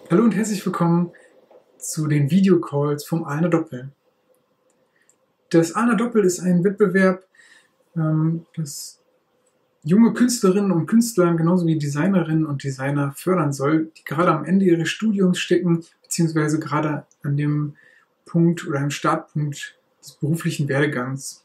Hallo und herzlich willkommen zu den Videocalls vom Ahlner Doppel. Das Ahlner Doppel ist ein Wettbewerb, das junge Künstlerinnen und Künstler genauso wie Designerinnen und Designer fördern soll, die gerade am Ende ihres Studiums stecken, beziehungsweise gerade an dem Punkt oder am Startpunkt des beruflichen Werdegangs.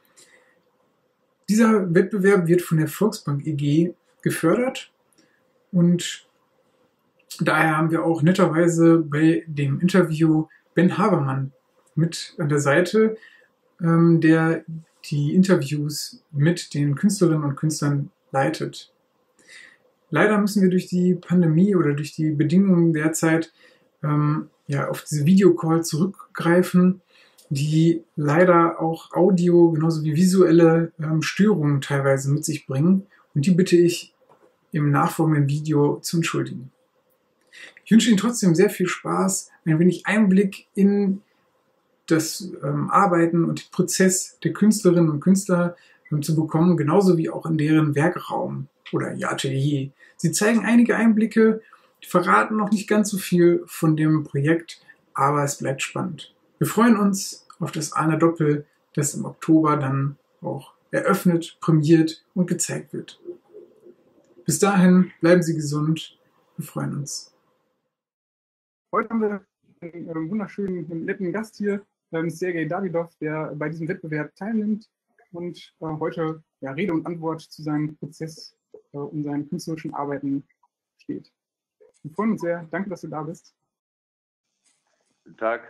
Dieser Wettbewerb wird von der Volksbank e.G. gefördert und daher haben wir auch netterweise bei dem Interview Ben Habermann mit an der Seite, der die Interviews mit den Künstlerinnen und Künstlern leitet. Leider müssen wir durch die Pandemie oder durch die Bedingungen derzeit auf diese Videocall zurückgreifen, die leider auch Audio genauso wie visuelle Störungen teilweise mit sich bringen. Und die bitte ich im nachfolgenden Video zu entschuldigen. Ich wünsche Ihnen trotzdem sehr viel Spaß, ein wenig Einblick in das Arbeiten und den Prozess der Künstlerinnen und Künstler zu bekommen, genauso wie auch in deren Werkraum oder ihr Atelier. Sie zeigen einige Einblicke, verraten noch nicht ganz so viel von dem Projekt, aber es bleibt spannend. Wir freuen uns auf das Ahlner Doppel, das im Oktober dann auch eröffnet, prämiert und gezeigt wird. Bis dahin, bleiben Sie gesund. Wir freuen uns. Heute haben wir einen wunderschönen, netten Gast hier, Sergej Davidov, der bei diesem Wettbewerb teilnimmt und heute Rede und Antwort zu seinem Prozess und seinen künstlerischen Arbeiten steht. Wir freuen uns sehr. Danke, dass du da bist. Guten Tag.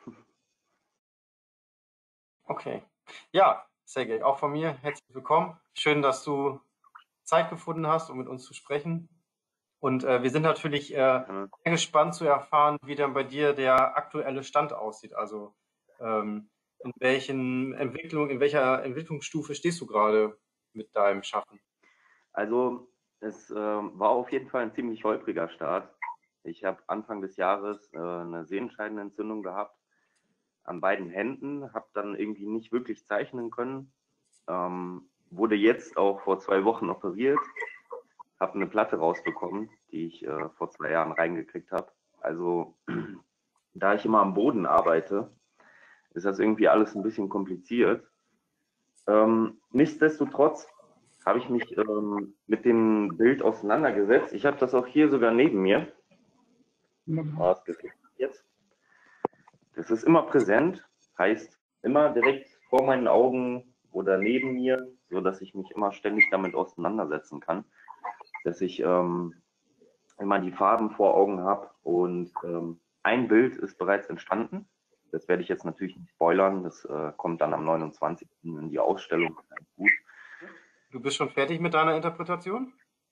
Okay. Ja, Sergej, auch von mir herzlich willkommen. Schön, dass du Zeit gefunden hast, um mit uns zu sprechen. Und wir sind natürlich sehr gespannt zu erfahren, wie dann bei dir der aktuelle Stand aussieht. Also in welcher Entwicklungsstufe stehst du gerade mit deinem Schaffen? Also es war auf jeden Fall ein ziemlich holpriger Start. Ich habe Anfang des Jahres eine Sehenscheidenentzündung gehabt an beiden Händen, habe dann irgendwie nicht wirklich zeichnen können. Wurde jetzt auch vor 2 Wochen operiert, habe eine Platte rausbekommen, die ich vor 2 Jahren reingekriegt habe. Also da ich immer am Boden arbeite, ist das irgendwie alles ein bisschen kompliziert. Nichtsdestotrotz habe ich mich mit dem Bild auseinandergesetzt. Ich habe das auch hier sogar neben mir. Jetzt. Das ist immer präsent, heißt immer direkt vor meinen Augen oder neben mir, so dass ich mich immer ständig damit auseinandersetzen kann, dass ich immer die Farben vor Augen habe und ein Bild ist bereits entstanden. Das werde ich jetzt natürlich nicht spoilern, das kommt dann am 29. in die Ausstellung. Gut. Du bist schon fertig mit deiner Interpretation?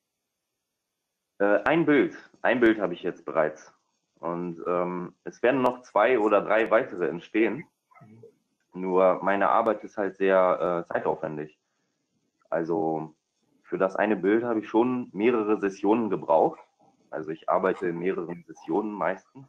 Ein Bild habe ich jetzt bereits. Und es werden noch 2 oder 3 weitere entstehen. Nur meine Arbeit ist halt sehr zeitaufwendig. Also für das eine Bild habe ich schon mehrere Sessionen gebraucht. Also ich arbeite in mehreren Sessionen meistens.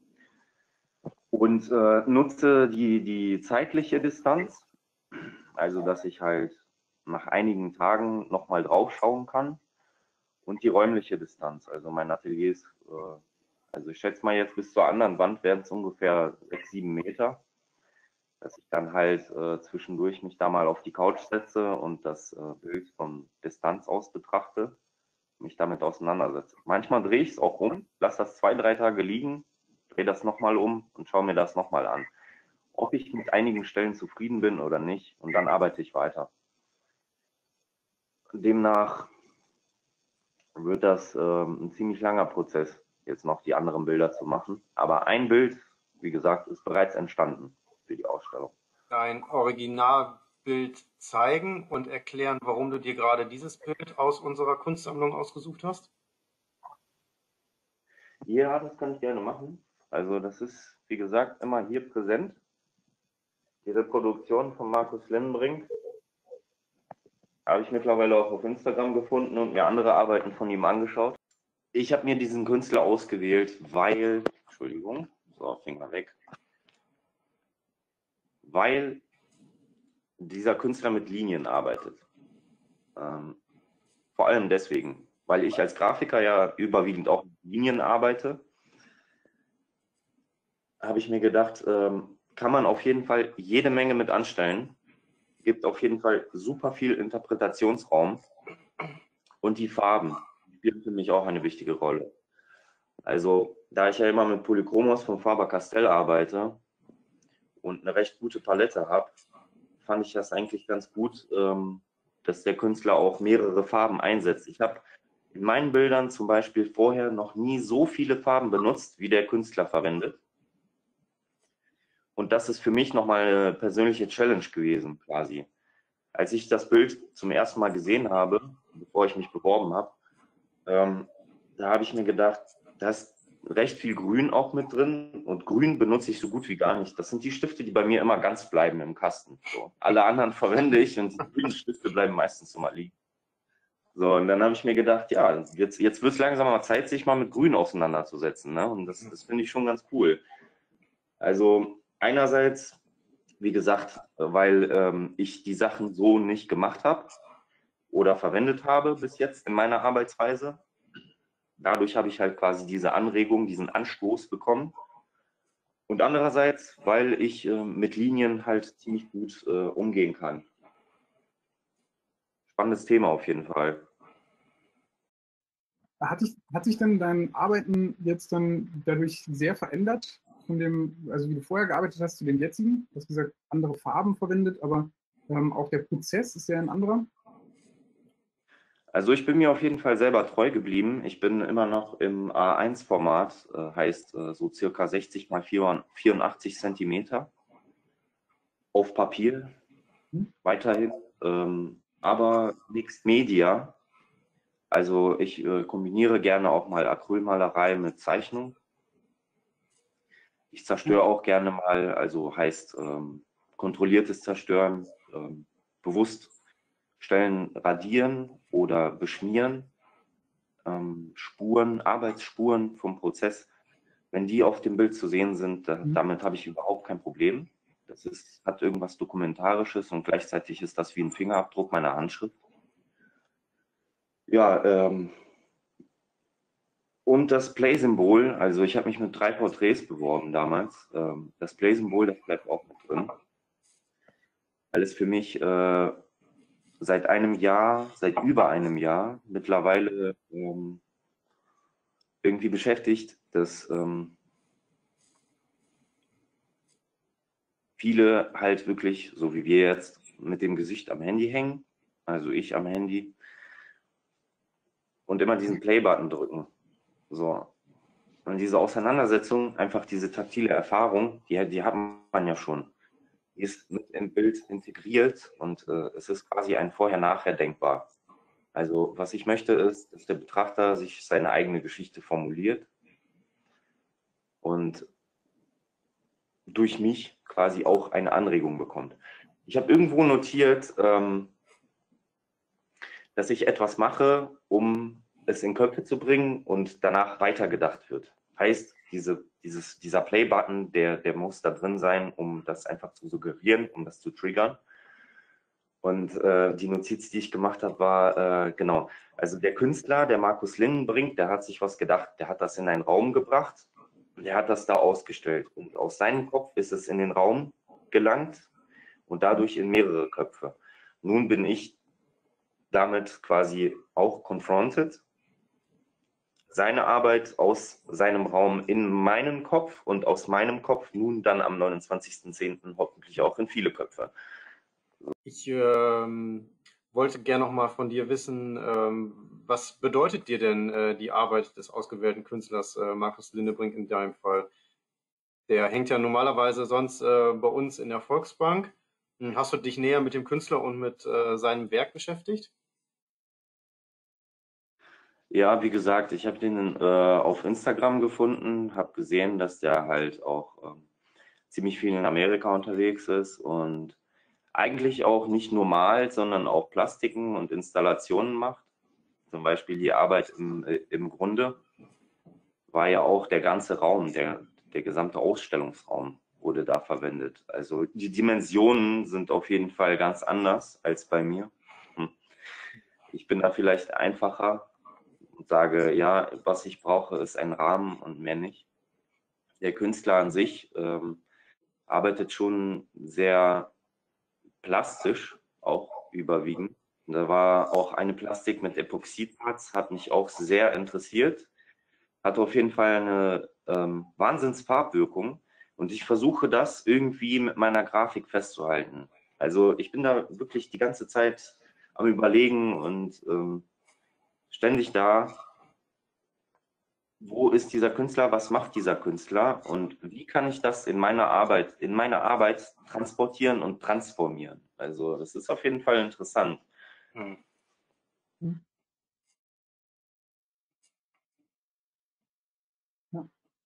Und nutze die zeitliche Distanz. Also dass ich halt nach einigen Tagen nochmal drauf schauen kann. Und die räumliche Distanz. Also mein Atelier ist, also ich schätze mal jetzt bis zur anderen Wand werden es ungefähr 6, 7 Meter. Dass ich dann halt zwischendurch mich da mal auf die Couch setze und das Bild von Distanz aus betrachte, mich damit auseinandersetze. Manchmal drehe ich es auch um, lasse das 2, 3 Tage liegen, drehe das nochmal um und schaue mir das nochmal an. Ob ich mit einigen Stellen zufrieden bin oder nicht, und dann arbeite ich weiter. Demnach wird das ein ziemlich langer Prozess, jetzt noch die anderen Bilder zu machen. Aber ein Bild, wie gesagt, ist bereits entstanden für die Ausstellung. Dein Originalbild zeigen und erklären, warum du dir gerade dieses Bild aus unserer Kunstsammlung ausgesucht hast? Ja, das kann ich gerne machen. Also das ist, wie gesagt, immer hier präsent. Die Reproduktion von Markus Lendenbrink habe ich mittlerweile auch auf Instagram gefunden und mir andere Arbeiten von ihm angeschaut. Ich habe mir diesen Künstler ausgewählt, weil, Entschuldigung, so, Finger weg, weil dieser Künstler mit Linien arbeitet. Vor allem deswegen, weil ich als Grafiker ja überwiegend auch mit Linien arbeite habe ich mir gedacht, kann man auf jeden Fall jede Menge mit anstellen. Gibt auf jeden Fall super viel Interpretationsraum. Und die Farben spielen für mich auch eine wichtige Rolle. Also, da ich ja immer mit Polychromos von Faber-Castell arbeite und eine recht gute Palette habe, fand ich das eigentlich ganz gut, dass der Künstler auch mehrere Farben einsetzt. Ich habe in meinen Bildern zum Beispiel vorher noch nie so viele Farben benutzt, wie der Künstler verwendet. Und das ist für mich nochmal eine persönliche Challenge gewesen, quasi. Als ich das Bild zum ersten Mal gesehen habe, bevor ich mich beworben habe, da habe ich mir gedacht, da ist recht viel Grün auch mit drin und Grün benutze ich so gut wie gar nicht. Das sind die Stifte, die bei mir immer ganz bleiben im Kasten. So. Alle anderen verwende ich und die grünen Stifte bleiben meistens immer liegen. So, und dann habe ich mir gedacht, ja, jetzt wird es langsam mal Zeit, sich mal mit Grün auseinanderzusetzen. Ne? Und das finde ich schon ganz cool. Also einerseits, wie gesagt, weil ich die Sachen so nicht gemacht habe oder verwendet habe bis jetzt in meiner Arbeitsweise. Dadurch habe ich halt quasi diese Anregung, diesen Anstoß bekommen. Und andererseits, weil ich mit Linien halt ziemlich gut umgehen kann. Spannendes Thema auf jeden Fall. Hat sich denn dein Arbeiten jetzt dann dadurch sehr verändert, von dem, also wie du vorher gearbeitet hast, zu dem jetzigen? Du hast gesagt, andere Farben verwendet, aber auch der Prozess ist ja ein anderer. Also ich bin mir auf jeden Fall selber treu geblieben. Ich bin immer noch im A1-Format, heißt so circa 60 mal 84 Zentimeter auf Papier weiterhin, aber Mixed Media. Also ich kombiniere gerne auch mal Acrylmalerei mit Zeichnung. Ich zerstöre auch gerne mal, also heißt kontrolliertes Zerstören, bewusst Stellen radieren oder beschmieren, Spuren, Arbeitsspuren vom Prozess, wenn die auf dem Bild zu sehen sind, damit habe ich überhaupt kein Problem. Das hat irgendwas Dokumentarisches und gleichzeitig ist das wie ein Fingerabdruck meiner Handschrift. Ja, und das Play-Symbol, also ich habe mich mit 3 Porträts beworben damals. Das Play-Symbol, das bleibt auch mit drin. Alles für mich seit über einem Jahr mittlerweile irgendwie beschäftigt, dass viele halt wirklich, so wie wir jetzt, mit dem Gesicht am Handy hängen, also ich am Handy, und immer diesen Play-Button drücken. So. Und diese Auseinandersetzung, einfach diese taktile Erfahrung, die hat man ja schon. Die ist mit im Bild integriert und es ist quasi ein Vorher-Nachher denkbar. Also was ich möchte ist, dass der Betrachter sich seine eigene Geschichte formuliert und durch mich quasi auch eine Anregung bekommt. Ich habe irgendwo notiert, dass ich etwas mache, um es in Köpfe zu bringen und danach weitergedacht wird. Heißt, dieser Play-Button, der muss da drin sein, um das einfach zu suggerieren, um das zu triggern. Und die Notiz, die ich gemacht habe, war, genau, also der Künstler, der Markus Lindenbrink, der hat sich was gedacht, der hat das in einen Raum gebracht, der hat das da ausgestellt. Und aus seinem Kopf ist es in den Raum gelangt und dadurch in mehrere Köpfe. Nun bin ich damit quasi auch confronted, seine Arbeit aus seinem Raum in meinen Kopf und aus meinem Kopf nun dann am 29.10. hoffentlich auch in viele Köpfe. Ich wollte gerne noch mal von dir wissen, was bedeutet dir denn die Arbeit des ausgewählten Künstlers Markus Lindenbrink in deinem Fall? Der hängt ja normalerweise sonst bei uns in der Volksbank. Hast du dich näher mit dem Künstler und mit seinem Werk beschäftigt? Ja, wie gesagt, ich habe den auf Instagram gefunden, habe gesehen, dass der halt auch ziemlich viel in Amerika unterwegs ist und eigentlich auch nicht nur malt, sondern auch Plastiken und Installationen macht. Zum Beispiel die Arbeit im Grunde war ja auch der ganze Raum, der gesamte Ausstellungsraum wurde da verwendet. Also die Dimensionen sind auf jeden Fall ganz anders als bei mir. Ich bin da vielleicht einfacher und sage, ja, was ich brauche, ist ein Rahmen und mehr nicht. der Künstler an sich arbeitet schon sehr plastisch, auch überwiegend. Und da war auch eine Plastik mit Epoxidharz, hat mich auch sehr interessiert. Hat auf jeden Fall eine Wahnsinnsfarbwirkung. Und ich versuche das irgendwie mit meiner Grafik festzuhalten. Also ich bin da wirklich die ganze Zeit am Überlegen und ständig da, wo ist dieser Künstler, was macht dieser Künstler und wie kann ich das in meine Arbeit transportieren und transformieren. Also das ist auf jeden Fall interessant. Hm. Ja.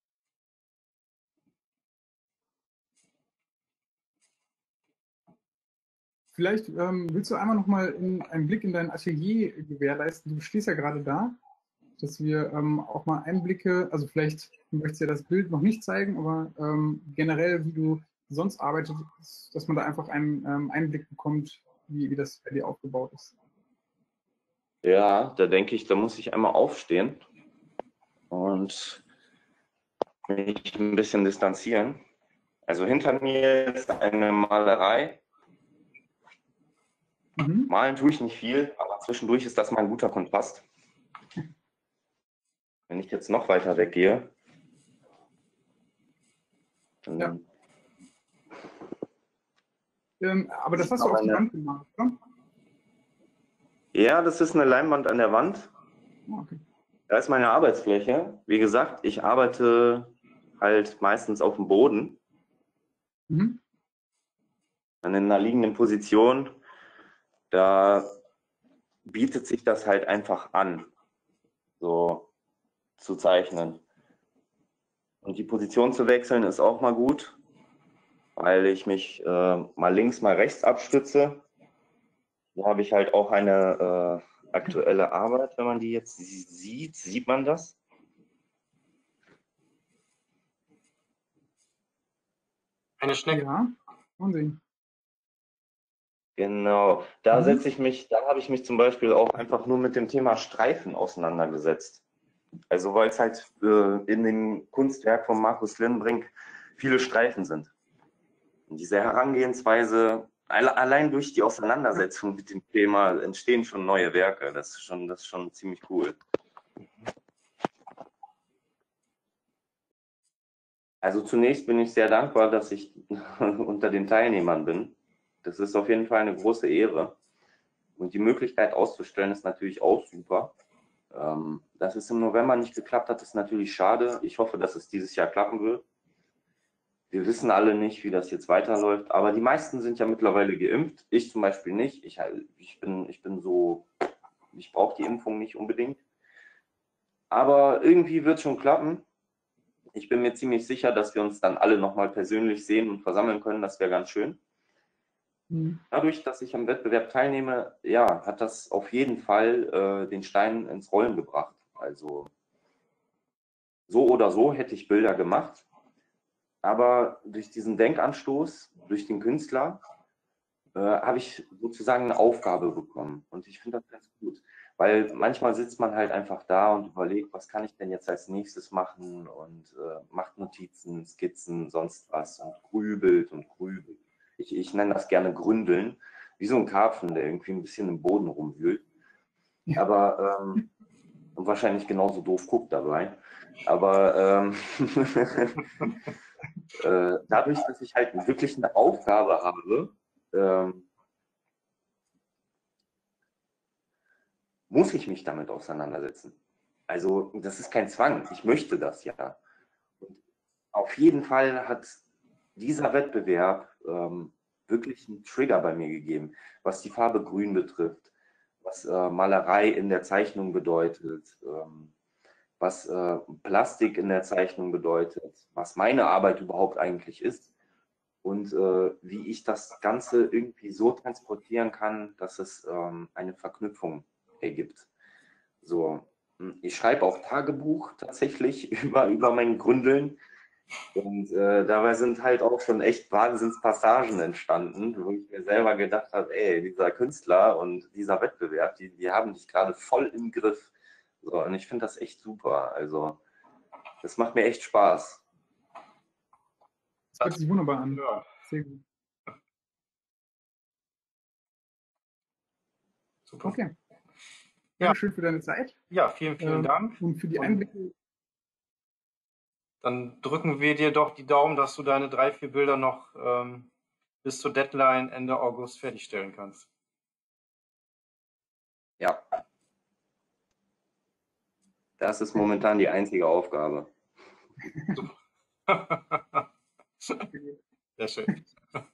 Vielleicht willst du einmal noch mal einen Blick in dein Atelier gewährleisten. Du stehst ja gerade da, dass wir auch mal Einblicke, also vielleicht möchtest du ja das Bild noch nicht zeigen, aber generell, wie du sonst arbeitest, dass man da einfach einen Einblick bekommt, wie das bei dir aufgebaut ist. Ja, da denke ich, da muss ich einmal aufstehen und mich ein bisschen distanzieren. Also hinter mir ist eine Malerei. Malen tue ich nicht viel, aber zwischendurch ist das mal ein guter Kontrast. Wenn ich jetzt noch weiter weggehe, dann aber das hast du auf die Wand gemacht, oder? Ja, das ist eine Leinwand an der Wand. Okay. Da ist meine Arbeitsfläche. Wie gesagt, ich arbeite halt meistens auf dem Boden. Dann in einer liegenden Position. Da bietet sich das halt einfach an, so zu zeichnen. Und die Position zu wechseln ist auch mal gut, weil ich mich mal links, mal rechts abstütze. Da habe ich halt auch eine aktuelle Arbeit, wenn man die jetzt sieht. Sieht man das? Eine Schnecke. Ja, Wahnsinn. Genau, da habe ich mich zum Beispiel auch einfach nur mit dem Thema Streifen auseinandergesetzt. Also weil es halt in dem Kunstwerk von Markus Lindbrink viele Streifen sind. Und diese Herangehensweise, allein durch die Auseinandersetzung mit dem Thema entstehen schon neue Werke. Das ist schon ziemlich cool. Also zunächst bin ich sehr dankbar, dass ich unter den Teilnehmern bin. Das ist auf jeden Fall eine große Ehre. Und die Möglichkeit auszustellen ist natürlich auch super. Dass es im November nicht geklappt hat, ist natürlich schade. Ich hoffe, dass es dieses Jahr klappen wird. Wir wissen alle nicht, wie das jetzt weiterläuft, aber die meisten sind ja mittlerweile geimpft. Ich zum Beispiel nicht. Ich brauche die Impfung nicht unbedingt. Aber irgendwie wird es schon klappen. Ich bin mir ziemlich sicher, dass wir uns dann alle nochmal persönlich sehen und versammeln können. Das wäre ganz schön. Dadurch, dass ich am Wettbewerb teilnehme, ja, hat das auf jeden Fall den Stein ins Rollen gebracht. Also so oder so hätte ich Bilder gemacht. Aber durch diesen Denkanstoß, durch den Künstler, habe ich sozusagen eine Aufgabe bekommen. Und ich finde das ganz gut. Weil manchmal sitzt man halt einfach da und überlegt, was kann ich denn jetzt als nächstes machen und macht Notizen, Skizzen, sonst was und grübelt und grübelt. Ich nenne das gerne Gründeln, wie so ein Karpfen, der irgendwie ein bisschen im Boden rumwühlt. Aber und wahrscheinlich genauso doof guckt dabei. Aber dadurch, dass ich halt wirklich eine Aufgabe habe, muss ich mich damit auseinandersetzen. Also das ist kein Zwang, ich möchte das ja. Und auf jeden Fall hat dieser Wettbewerb wirklich einen Trigger bei mir gegeben, was die Farbe Grün betrifft, was Malerei in der Zeichnung bedeutet, was Plastik in der Zeichnung bedeutet, was meine Arbeit überhaupt eigentlich ist und wie ich das Ganze irgendwie so transportieren kann, dass es eine Verknüpfung ergibt. So, ich schreibe auch Tagebuch tatsächlich über mein Gründeln und dabei sind halt auch schon echt Wahnsinnspassagen entstanden, wo ich mir selber gedacht habe, ey, dieser Künstler und dieser Wettbewerb, die haben dich gerade voll im Griff. So, und ich finde das echt super. Also, das macht mir echt Spaß. Das hört sich wunderbar an. Ja, Sehr gut. super. Okay. Ja. Dankeschön für deine Zeit Ja, vielen Dank. und für die Einblicke. Dann drücken wir dir doch die Daumen, dass du deine 3, 4 Bilder noch bis zur Deadline Ende August fertigstellen kannst. Ja. Das ist momentan die einzige Aufgabe. Sehr schön.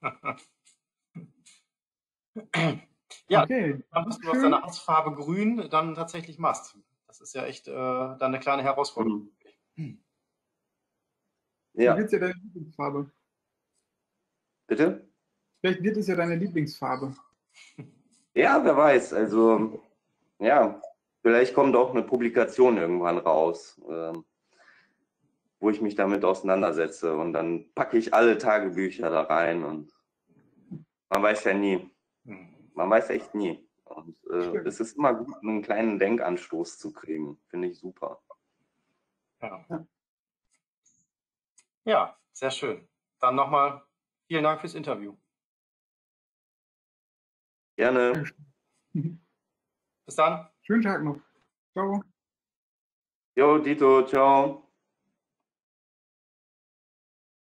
Ja, Okay. dann hast du aus deiner Hassfarbe grün dann tatsächlich Mast. Das ist ja echt dann eine kleine Herausforderung. Ja. Wird es ja deine Lieblingsfarbe. Bitte? Vielleicht wird es ja deine Lieblingsfarbe. Ja, wer weiß. Also, ja, vielleicht kommt auch eine Publikation irgendwann raus, wo ich mich damit auseinandersetze und dann packe ich alle Tagebücher da rein und man weiß ja nie. Man weiß echt nie. Und es ist immer gut, einen kleinen Denkanstoß zu kriegen. Finde ich super. Ja, sehr schön. Dann nochmal vielen Dank fürs Interview. Gerne. Bis dann. Schönen Tag noch. Ciao. Jo, Dito, ciao.